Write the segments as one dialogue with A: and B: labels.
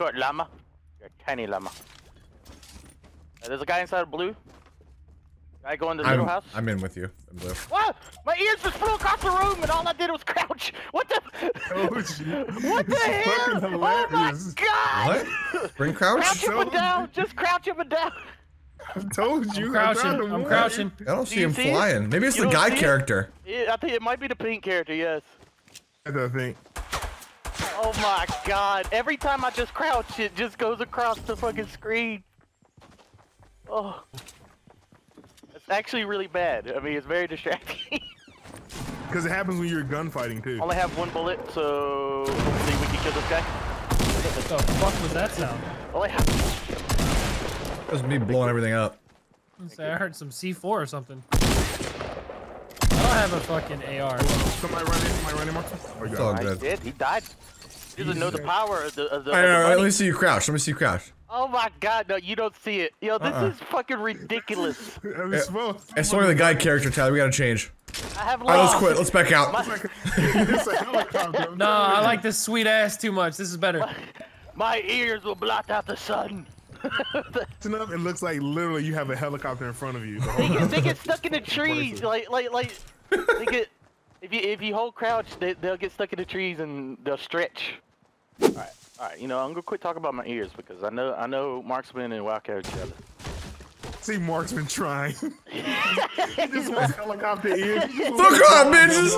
A: short llama. You're a tiny llama. There's a guy inside blue. Guy going to the little house.
B: I'm in with you. In blue.
A: What? My ears just flew across the room and all I did was crouch. What the? What the hell? Oh my god!
B: What? Bring crouch?
A: Crouch up and down. Just crouch up and down.
C: I told you.
D: I'm crouching.
B: I don't see him flying. Maybe it's the guy character.
A: Yeah, I think it might be the pink character. Yes.
C: I think.
A: Oh my god! Every time I just crouch, it just goes across the fucking screen. Oh. It's actually really bad. I mean, it's very distracting.
C: Because it happens when you're gunfighting too.
A: Only have one bullet, so hopefully we can kill this guy.
D: What the fuck was that sound?
A: Only have.
B: That was me blowing everything up.
D: I heard some C4 or something. I don't have a fucking AR.
C: Somebody run in, Marcus? Oh,
B: It's all
A: I
B: good.
A: did. He died. He doesn't know the power of the.
B: Alright, let me see you crouch. Let me see you crouch.
A: Oh my god, no, you don't see it. Yo, this is fucking ridiculous.
B: It's only the guy character, Tyler. We gotta change.
A: I have
B: Alright, let's
A: lost.
B: quit. Let's back out.
C: It's a helicopter.
D: No, I like this sweet ass too much. This is better.
A: My ears will blot out the sun.
C: It looks like literally you have a helicopter in front of you.
A: They get stuck in the trees, like they get. If you hold crouch, they'll get stuck in the trees and they'll stretch. All right. You know, I'm gonna quit talking about my ears because I know Marksman and Wildcat are each other.
C: See, Marksman trying. He just wants helicopter ears.
B: Fuck off, bitches!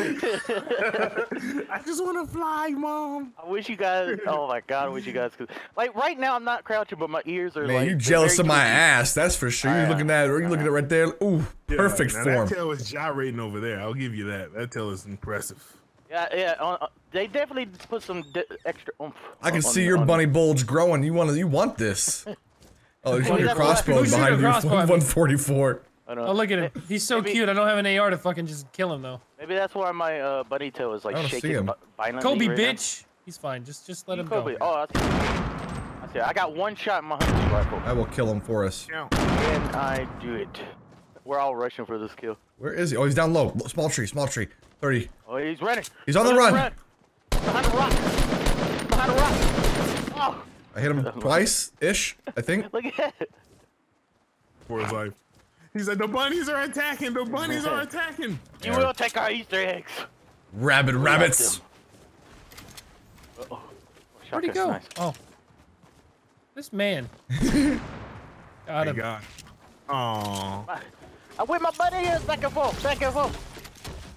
C: I just want to fly, Mom.
A: I wish you guys. Oh my god, I wish you guys could. Like right now, I'm not crouching, but my ears are.
B: Man,
A: like,
B: you jealous of my
A: twitchy.
B: ass, that's for sure. You're looking at it, or you looking at it right there. Ooh, perfect
C: now
B: form.
C: That tail is gyrating over there. I'll give you that. That tail is impressive.
A: Yeah. They definitely put some extra oomph.
B: I can see your bunny bulge growing. You want this? Oh, you your crossbow
D: Who's
B: behind
D: shooting
B: you.
D: a crossbow at me?
B: 144.
D: Oh, look at him. He's so cute. I don't have an AR to fucking just kill him though.
A: Maybe that's why my bunny tail is like
B: I don't see
A: shaking
B: him.
A: violently.
D: Kobe,
A: right
D: bitch. He's fine. Just let him
A: Kobe.
D: go.
A: Oh, I see. I got one shot in my hunting rifle.
B: I will kill him for us.
A: Can I do it? We're all rushing for this kill.
B: Where is he? Oh, he's down low. Small tree. 30.
A: Oh, he's running.
B: He's on the run.
A: Behind a rock. Behind a rock. Oh.
B: I hit him twice-ish, I think.
A: Look at it.
C: For his life. He's like, the bunnies are attacking. The bunnies are attacking.
A: You will take our Easter eggs.
B: Rabid rabbits.
A: Uh-oh.
D: Where'd he go?
A: Nice.
D: Oh. This man. Got him.
C: God. Aww.
A: I whip my buddy in back and forth, back and forth.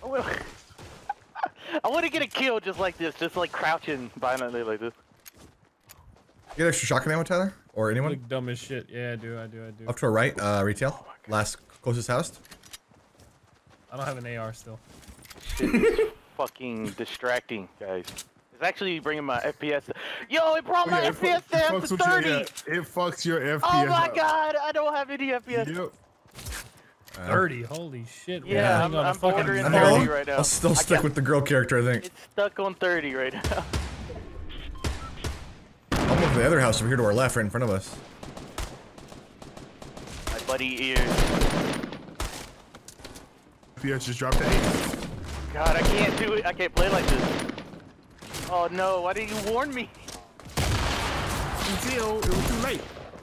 A: I want to get a kill just like this, just like crouching violently like this.
B: You get extra shotgun ammo, Tyler? Or
D: You
B: anyone?
D: look dumb as shit. Yeah, I do.
B: Up to our right, retail. Last closest house.
D: I don't have an AR still.
A: Shit is fucking distracting, guys. It's actually bringing my FPS. Yo, it brought my FPS down to 30.
C: It fucks your FPS.
A: Oh my
C: up.
A: god, I don't have any FPS.
C: Yep.
D: 30. Holy shit.
A: Yeah,
D: Hang on,
A: I'm bordering
B: I think
A: 30 right now.
B: I'll still stick with the girl character, I think.
A: It's stuck on 30 right now.
B: I'll move to the other house over here to our left, right in front of us.
A: My buddy ears.
C: FPS just dropped to 8.
A: God, I can't do it. I can't play like this. Oh no, why didn't you warn me?
C: Until it was too late.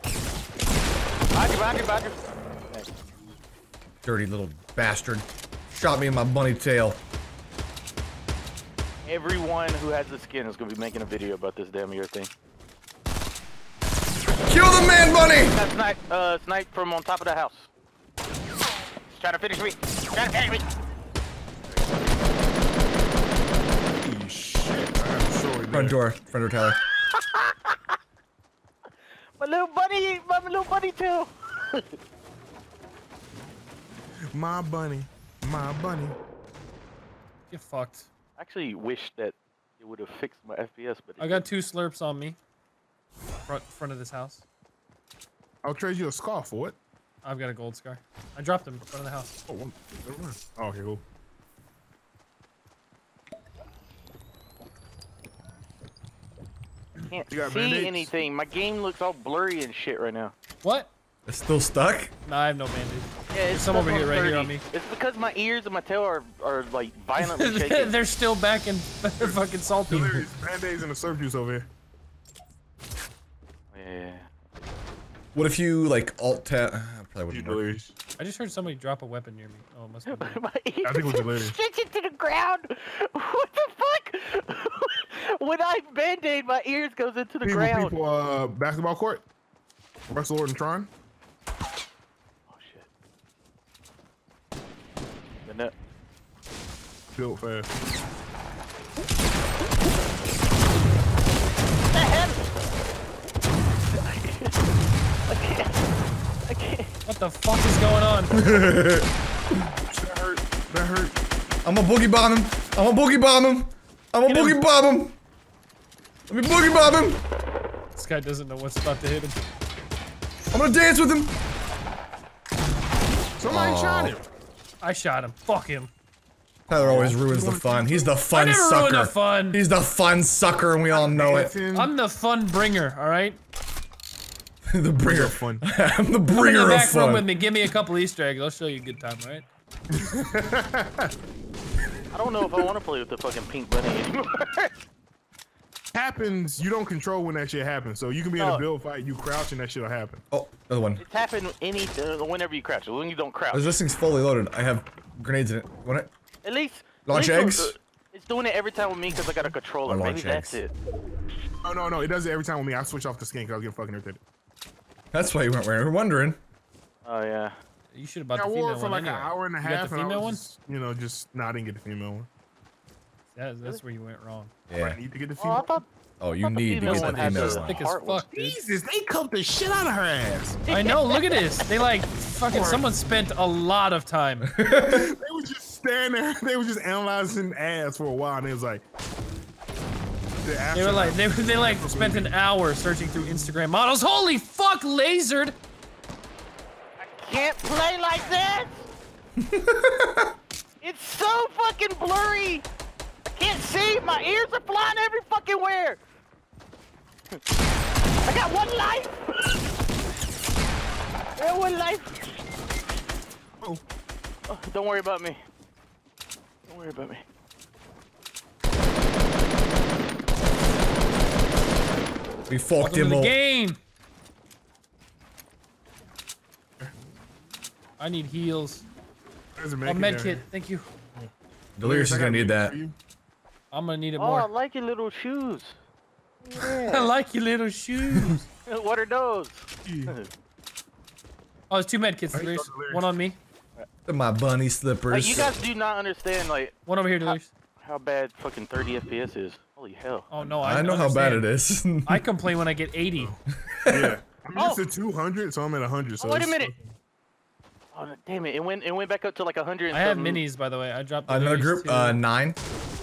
A: Back you.
B: Dirty little bastard. Shot me in my bunny tail.
A: Everyone who has the skin is gonna be making a video about this damn ear thing.
B: Kill the man bunny!
A: That snipe from on top of the house. He's trying to finish me.
C: Holy shit. I got so
B: Front door, Tyler.
A: my little buddy too.
C: My bunny.
D: Get fucked.
A: I actually wish that it would have fixed my FPS, but
D: I got 2 slurps on me. Front of this house.
C: I'll trade you a scar for it.
D: I've got a gold scar. I dropped him in front of the house.
C: Oh, never mind. Oh, okay, cool.
A: can't
C: You got
A: see
C: band-aids?
A: anything. My game looks all blurry and shit right now.
D: What?
B: It's still stuck?
D: Nah, I have no bandage.
A: Yeah,
D: There's
A: it's
D: some over
A: stuck
D: here,
A: on
D: right here
A: 30.
D: on me.
A: It's because my ears and my tail are like violently shaking.
D: They're still back and fucking salty.
C: There's band-aids and a surf juice over here.
A: Yeah.
B: What if you like alt tab? Probably
C: You
B: wouldn't work.
C: delirious.
D: I just heard somebody drop a weapon near me. Oh, it must be. me.
A: My ears
C: I think it was delirious.
A: stretching to the ground. What the fuck? When I band-aid, my ears goes into the ground.
C: People, basketball court. Wrestle Lord and Tron.
A: Oh shit. The net.
C: Built fast.
A: The hell? I can't.
D: What the fuck is going on?
C: That hurt. That hurt.
B: I'm a boogie bomb him. I'm a boogie bomb him. I'm a
D: Hit him.
B: boogie bomb him. Let me boogie bomb him.
D: This guy doesn't know what's about to hit him.
B: I'm gonna dance with him.
C: Somebody shot him.
D: I shot him. Fuck him.
B: Tyler always ruins the fun. He's the fun
D: I never
B: sucker.
D: ruin the fun.
B: He's the fun sucker, and we all know it.
D: I'm the fun bringer. All right.
B: The bringer.
C: Fun.
B: I'm the
D: Come in
B: bringer
D: the
B: of
D: back room with
B: fun.
D: me. Give me a couple Easter eggs. I'll show you a good time. All right.
A: I don't know if I want to play with the fucking pink bunny anymore.
C: Happens. You don't control when that shit happens. So you can be in
A: No.
C: a build fight, you crouch, and that shit'll happen.
B: Oh, another one.
A: It's happened whenever you crouch. When you don't crouch.
B: This thing's fully loaded. I have grenades in it. Want it?
A: At least.
B: Launch
A: at
B: eggs?
A: least It's doing it every time with me because I got a controller.
B: Or
A: Maybe
B: launch
A: that's
B: eggs.
A: it.
C: Oh no, it does it every time with me. I switch off the skin because I was getting fucking irritated.
B: That's why you weren't wearing. We're wondering.
A: Oh yeah.
D: You should have bought
C: I
D: the
C: wore
D: female
C: it for
D: one
C: like
D: anyway.
C: an hour and a
D: You got
C: half,
D: the
C: and I
D: female
C: was
D: one?
C: just, no, I didn't get the female one.
D: That's where you went wrong.
B: Yeah.
C: I need to get the
A: Oh,
C: female.
A: I thought.
B: Oh, you
A: I thought the
B: need to
A: female
B: get
A: one
B: that
A: had
B: female
A: the
B: one.
D: Thick as
A: heart one.
D: fuck, dude.
C: Jesus, they cuffed the shit out of her ass.
D: I know. Look at this. They like fucking. Someone spent a lot of time.
C: They was just standing there. They was just analyzing ass for a while, and it was like.
D: They were like they like spent an hour searching through Instagram models. Holy fuck, lasered.
A: Can't play like that. It's so fucking blurry. I can't see. My ears are flying every fucking where. I got one life. I got one life.
C: Oh.
A: Oh, don't worry about me. Don't worry about me.
B: We fucked
D: Welcome to
B: him
D: the
B: up.
D: game. I need heals.
C: There's a
D: A
C: med
D: med
C: kit
D: kit.
C: there.
D: Thank you.
B: Delirious is gonna need that.
D: I'm gonna need it
A: Oh, I
D: more.
A: like your little shoes.
D: I like your little shoes.
A: What are those?
D: Oh, there's two med kits.
C: I think
D: Delirious.
C: those are Delirious.
D: One on me.
B: My bunny
A: Like,
B: slippers.
A: you guys do not understand like
D: One over here, Delirious.
A: how bad fucking 30 FPS is. Holy hell.
D: Oh no,
B: I know how bad it
D: understand.
B: is.
D: I complain when I get 80.
C: Yeah. I'm
A: Oh.
C: used to 200, so I'm at 100. So
A: Oh, wait a
C: it's-
A: minute. Oh damn it! It went back up to like 100. And
D: I have
A: something.
D: minis, by the way. I dropped
B: Another
D: Delirious
B: group.
D: to
B: 9.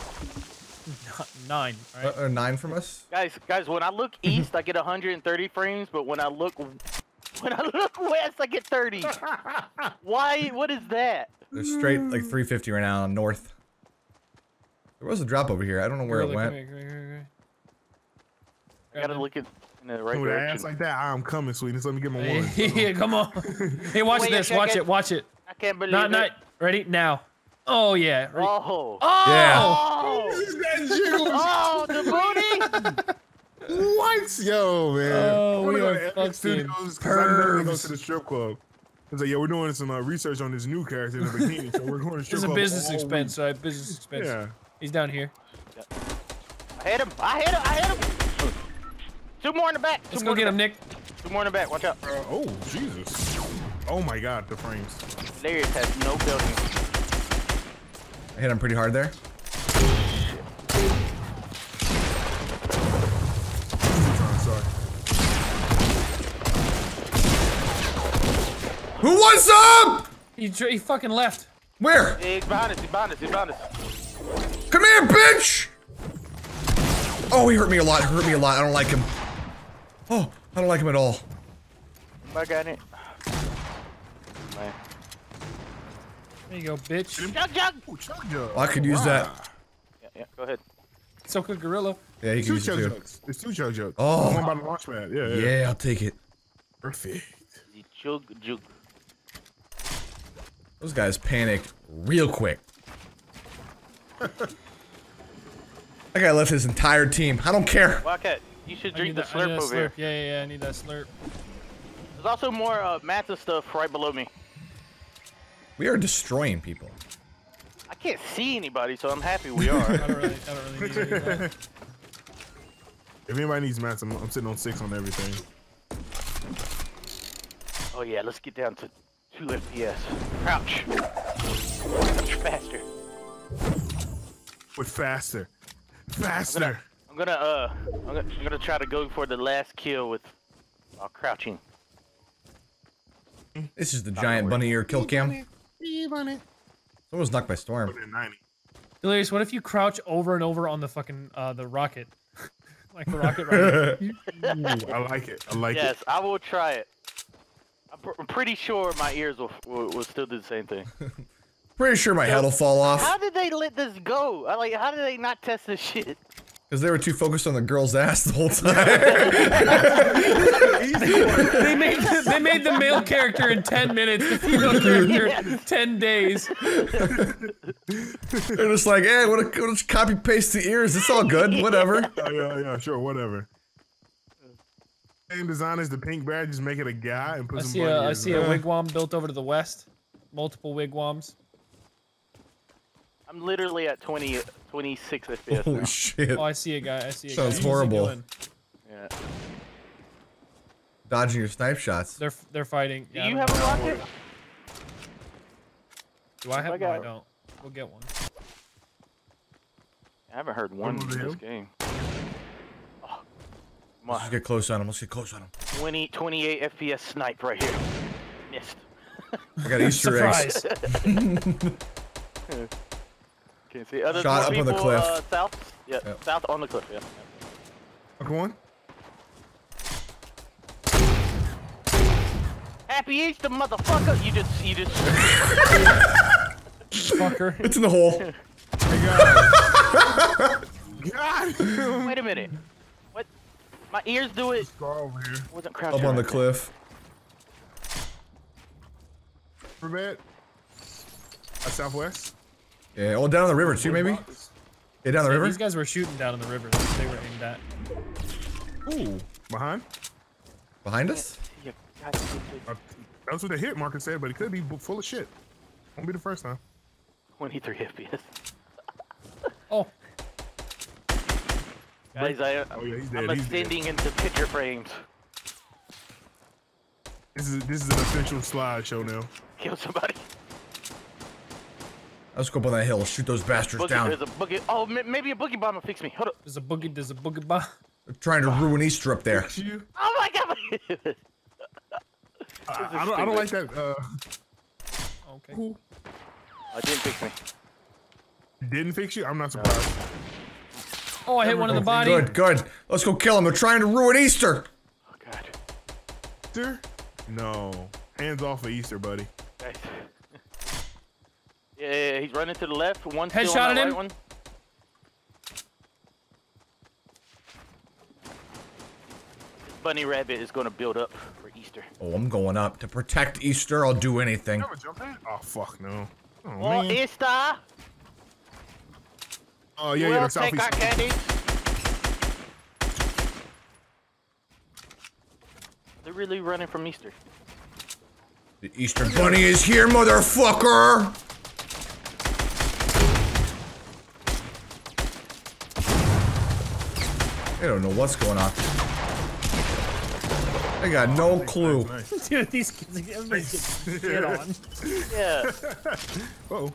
D: 9. All right.
B: 9 from us.
A: Guys, when I look east, I get 130 frames, but when I look west, I get 30. Why? What is that?
B: They're straight like 350 right now on north. There was a drop over here. I don't know where it
D: Gorilla,
B: went.
D: come here.
A: I gotta look at in the right
C: With an ass
A: direction.
C: like that, I'm coming, sweetness. Let me get my one.
D: Yeah, come on. Hey, watch
A: Wait,
D: this.
A: I
D: Watch
A: can't-
D: it. Watch it.
A: I can't believe
D: Not.
A: it.
D: Ready? Now. Oh, yeah.
A: Oh.
D: Oh!
B: Yeah.
A: Oh. Oh, the booty.
C: What? Yo, man.
D: Oh,
C: I wanna
D: we
C: go
D: are
C: to Epic
D: fucking
C: Studios because I never go
D: pervs.
C: to the strip club. It's like, yeah, we're doing some research on this new character in the bikini, so we're going to strip
D: This is a
C: club
D: business
C: all
D: expense, right? Business expense.
C: week. Yeah.
D: He's down here.
A: I hit him. I hit him. Two more in the back.
D: Let's go get him, Nick.
A: Two more in the back. Watch out.
C: Oh, Jesus. Oh my God, the frames.
A: Darius has no building.
B: I hit him pretty hard there.
C: Sorry.
B: Who wants some?
D: He fucking left.
B: Where?
A: Yeah, he's behind us. He's behind us. He's behind us.
B: Come here, bitch! Oh, he hurt me a lot. Hurt me a lot. I don't like him. Oh, I don't like him at all.
A: I got it. Man.
D: There you go, bitch.
A: Jug, jug.
C: Oh, chug jug.
B: I could use that.
A: Yeah, go ahead.
D: So could Gorilla.
B: Yeah, he can
C: Two
B: use it
C: chug
B: too.
C: jugs. It's two chug jugs.
B: Oh.
C: One by the launch pad. Yeah, yeah.
B: Yeah, I'll take it.
C: Perfect.
A: The jug, jug.
B: Those guys panicked real quick. That guy left his entire team. I don't care.
A: Wildcat. You should drink the slurp over here.
D: Yeah, I need that slurp.
A: There's also more massive stuff right below me.
B: We are destroying people.
A: I can't see anybody, so I'm happy we are.
D: I don't really need any of that.
C: If anybody needs mats, I'm sitting on 6 on everything.
A: Oh yeah, let's get down to 2 FPS. Crouch. Crouch faster.
C: With faster. Faster.
A: I'm gonna try to go for the last kill with crouching.
B: This is the giant bunny ear kill cam.
C: Bunny.
B: Someone's knocked by storm.
D: Delirious, what if you crouch over and over on the fucking the rocket? Like the rocket right
C: Ooh, I like it. I like it.
A: Yes, I will try it. I'm pretty sure my ears will still do the same thing.
B: Pretty sure my head will fall off.
A: How did they let this go? Like, how did they not test this shit?
B: Because they were too focused on the girl's ass the whole time.
D: they made the male character in 10 minutes, the female character 10 days.
B: They're just like, hey, we'll just copy paste the ears. It's all good. Whatever.
C: Yeah, sure, whatever. Same design as the pink badge, just make it a guy and put some bunny
D: I
C: ears
D: see
C: on.
D: a wigwam built over to the west. Multiple wigwams.
A: I'm literally at 26 FPS
B: Holy
A: now.
B: shit.
D: Oh, I see a guy.
B: Sounds
D: What's he
B: horrible.
D: doing?
A: Yeah.
B: Dodging your snipe shots.
D: They're fighting.
A: Do
D: Yeah,
A: you have a rocket?
D: Do I have?
A: I
D: No, I
A: got-
D: don't. We'll get one.
A: I haven't heard one
C: Over
A: in
C: the
A: this
C: hill?
A: game. Oh,
B: Let's just get close on him. Let's get close on him.
A: 28 FPS snipe right here. Missed.
B: I got Easter eggs.
D: Surprise!
A: Can't see. There's
B: Shot
A: more
B: up on the
A: people,
B: cliff.
A: South. Yeah,
B: Yep.
A: south on the cliff. Yeah.
C: Come on.
A: Happy Easter, motherfucker! You just.
D: Fucker.
B: It's in the hole.
C: God.
A: Wait a minute. What? My ears do it.
C: Go over here.
A: Wasn't crouching.
B: Up on the
A: right
B: cliff.
C: For bed. Southwest.
B: Yeah, oh, down the river too, maybe? Yeah, down the river?
D: These guys were shooting down in the river. They were aimed at.
C: Ooh. Behind.
B: Behind us?
A: there. Yeah, God,
C: That's what the hit marker said, but it could be full of shit. Won't be the first time.
A: 23 FPS.
D: Oh,
A: Guys,
C: Oh yeah, he's
A: I'm
C: dead. He's dead.
A: ascending into picture frames.
C: This is an official slideshow now.
A: Kill somebody.
B: Let's go up on that hill. Shoot those bastards down.
A: There's a boogie. Oh, maybe a boogie bomb will fix me. Hold up.
D: there's a boogie bomb.
B: They're trying to ruin Easter up there.
C: You?
A: Oh my god!
C: I don't like that.
D: Okay.
C: Who
A: I didn't fix me.
C: didn't fix you? I'm not surprised.
D: Oh, I hit one in the body.
B: Good, good. Let's go kill them. They're trying to ruin Easter.
A: Oh god.
C: Easter? No. Hands off of Easter, buddy.
A: Guys. Yeah, he's running to the left. One still
D: Headshot
A: on the
D: at
A: right
D: him.
A: one. This bunny rabbit is going to build up for Easter.
B: Oh, I'm going up. To protect Easter, I'll do anything.
C: Oh fuck no. Oh
A: Oh,
C: man.
A: Easter!
C: Oh yeah,
A: We'll
C: the
A: take our
C: southeast.
A: candies. They're really running from Easter.
B: The Easter Bunny is here, motherfucker! They don't know what's going on. They got no clue.
C: Nice.
D: Dude, these kids, everybody's getting shit on.
A: Yeah.
C: Uh-oh.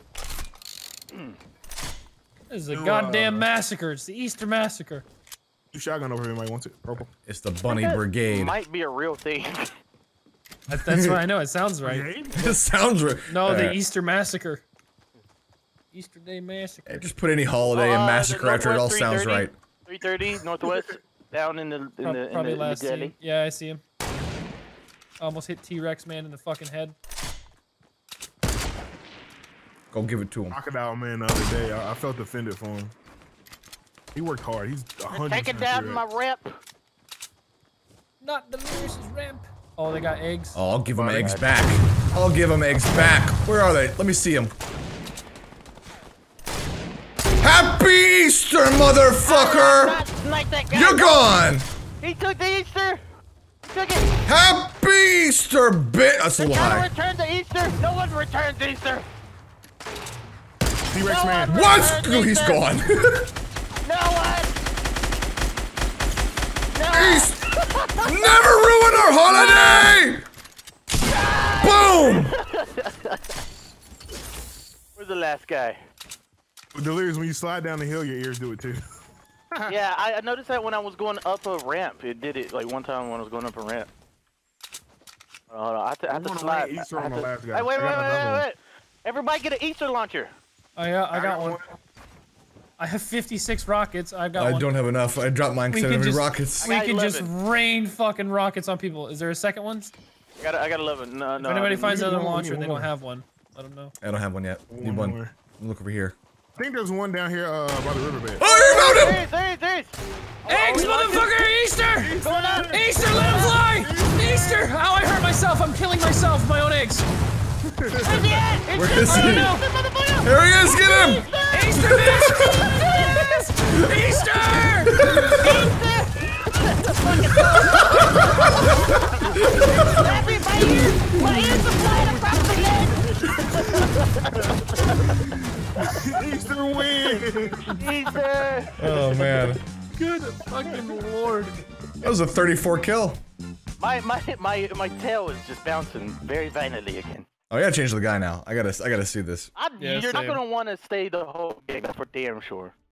D: This is a goddamn massacre. It's the Easter massacre.
C: Shotgun over here, anybody wants it? Purple.
B: It's the Bunny
A: That
B: Brigade.
A: might be a real thing.
D: That's what I know. It sounds right.
B: It sounds right.
D: No, the Easter massacre. Easter Day massacre.
B: Just put any holiday and massacre after it all sounds right.
A: 330 northwest, down in the
D: Probably
A: the
D: last
A: galley.
D: scene. Yeah, I see him. Almost hit T-Rex man in the fucking head.
B: Go give it to him.
C: Crocodile man the other day. I felt offended for him. He worked hard. He's 100%.
A: Take it down my rep.
D: Not Delirious' ramp. Oh, they got eggs.
B: Oh, I'll give them eggs back. I'll give them eggs back. Where are they? Let me see them. Happy Easter, motherfucker!
A: Not like that guy.
B: You're gone!
A: He took the Easter. He took it.
B: Happy Easter, bitch. That's a little
A: No
B: high.
A: one returned the Easter. No one returns Easter.
C: T-Rex
A: No
C: man.
A: one
B: What?
A: returns
B: Oh, he's
A: Easter.
B: gone.
A: No one. No
B: East. Never ruin our holiday. Boom.
A: Where's the last guy?
C: Delirious, when you slide down the hill, your ears do it too.
A: Yeah, I noticed that when I was going up a ramp. It did it like one time when I was going up a ramp. Hold on, I have to slide.
C: Easter on
A: I
C: my
A: have to-
C: last guy.
A: Hey, wait.
C: I got another one.
A: Everybody get an Easter launcher.
D: I got one. I have 56 rockets. I got one.
B: I don't have enough. I dropped mine because I don't have any rockets.
D: We
A: I got
D: can just
A: 11.
D: rain fucking rockets on people. Is there a second one?
A: I got 11. No.
D: If anybody finds
C: need
D: another
C: one,
D: launcher,
C: we need
D: they don't
C: one.
D: have one. Let them know.
B: I don't have one yet. Need one.
C: more.
B: Look over here.
C: I think there's one down here by the riverbed.
B: Oh, you found him!
A: There is.
D: Eggs, motherfucker! Easter!
A: Going on.
D: Easter, let him fly! Easter! Ow, I hurt myself. I'm killing myself with my own eggs.
B: Where is he?
D: No.
B: There he is! Get him!
D: Easter, bitch! Easter!
A: My ears are flying across the head.
C: Easter win!
A: Easter.
B: Oh man,
D: Good fucking lord.
B: that was a 34 kill.
A: My tail is just bouncing very violently again.
B: Oh, I gotta change the guy now. I gotta see this.
D: Yeah,
A: You're not
D: same.
A: gonna want to stay the whole game. That's for damn sure.